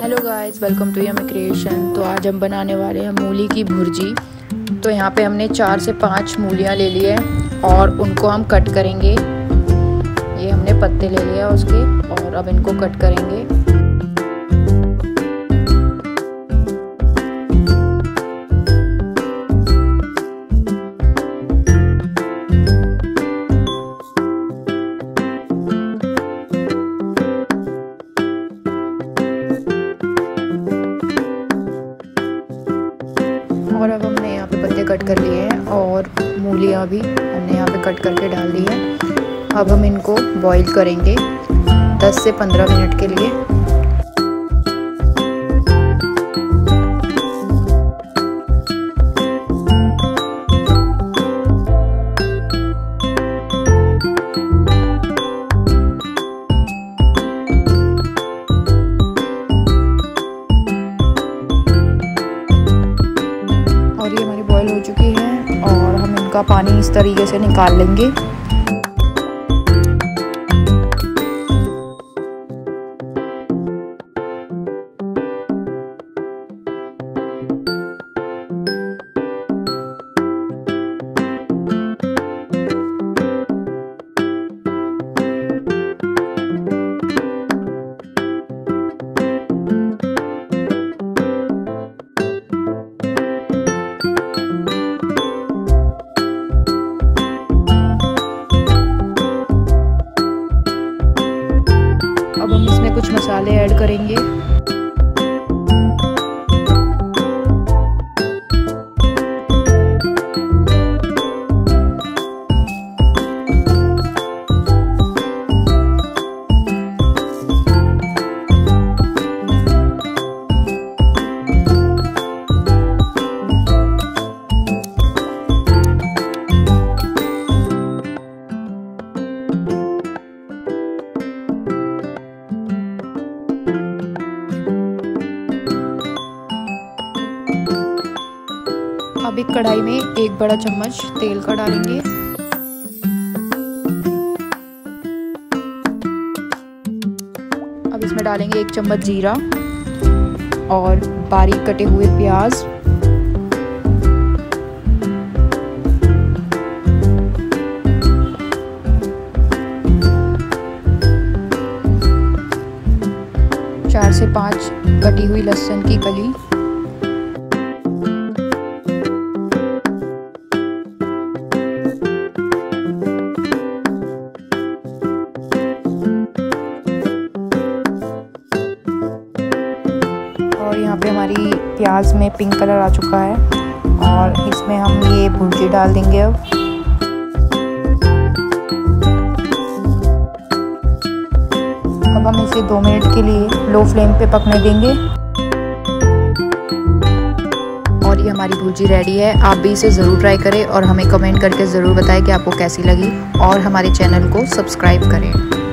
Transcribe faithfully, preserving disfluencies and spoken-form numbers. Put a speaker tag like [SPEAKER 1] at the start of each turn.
[SPEAKER 1] Hello guys, welcome to yummy creation. तो आज हम बनाने वाले हैं मूली की भुर्जी। तो यहाँ पे हमने चार से पाँच मूलियाँ ले लिए और उनको हम कट करेंगे। ये हमने पत्ते ले लिए उसके और अब इनको कट करेंगे। और अब हमने यहाँ पे पत्ते कट कर लिए हैं और मूलियाँ भी हमने यहाँ पे कट करके डाल दी है। अब हम इनको बॉईल करेंगे दस से पंद्रह मिनट के लिए। और ये हमारी बॉईल हो चुकी है और हम इनका पानी इस तरीके से निकाल लेंगे। अब हम इसमें कुछ मसाले ऐड करेंगे। अब एक कढ़ाई में एक बड़ा चम्मच तेल का डालेंगे। अब इसमें डालेंगे एक चम्मच जीरा और बारीक कटे हुए प्याज। चार से पाँच कटी हुई लहसुन की कली। और यहाँ पे हमारी प्याज में पिंक कलर आ चुका है और इसमें हम ये भुर्जी डाल देंगे। अब अब हम इसे दो मिनट के लिए लो फ्लेम पे पकने देंगे। और ये हमारी भुर्जी रेडी है। आप भी इसे ज़रूर ट्राई करें और हमें कमेंट करके ज़रूर बताएं कि आपको कैसी लगी और हमारे चैनल को सब्सक्राइब करें।